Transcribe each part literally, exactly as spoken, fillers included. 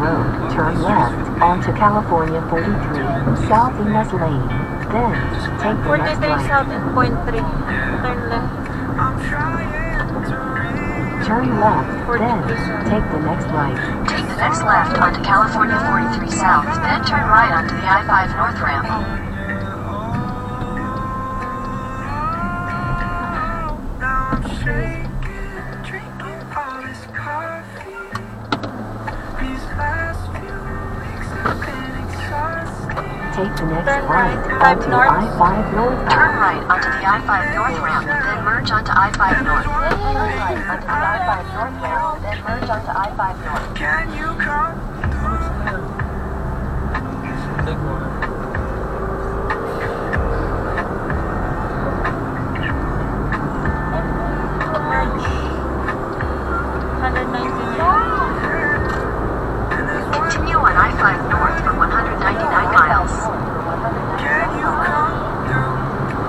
Road, turn left onto California forty-three, South Innes Lane. Then, take the next forty-three right. South and Point three. Turn left. Turn left, then, take the next right. Take the next left onto California forty-three South, then turn right onto the I five North ramp. Take the next Turn right right, onto north. I five North. Turn right onto the I five North ramp, then merge onto I five North. Then turn right onto the I five North ramp, then merge onto I five North. Can you come Big one. one ninety-nine. Continue on I five North for one hundred ninety-nine miles. Can you come through?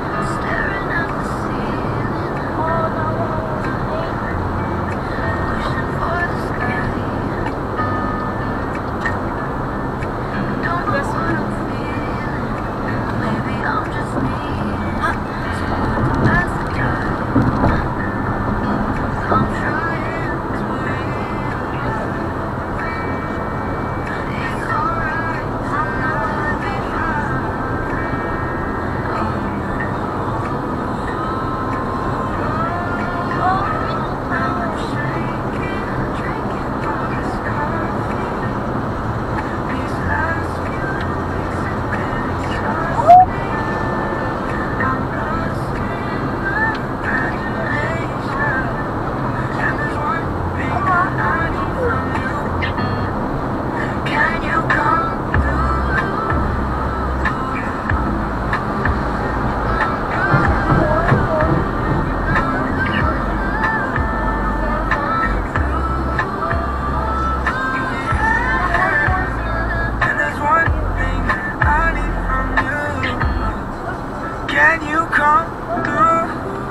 Can you come through?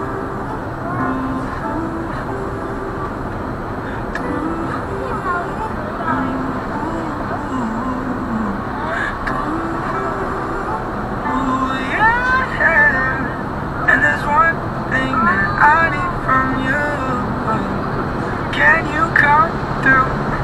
Ooh, yeah. And there's one thing that I need from you. Can you come through?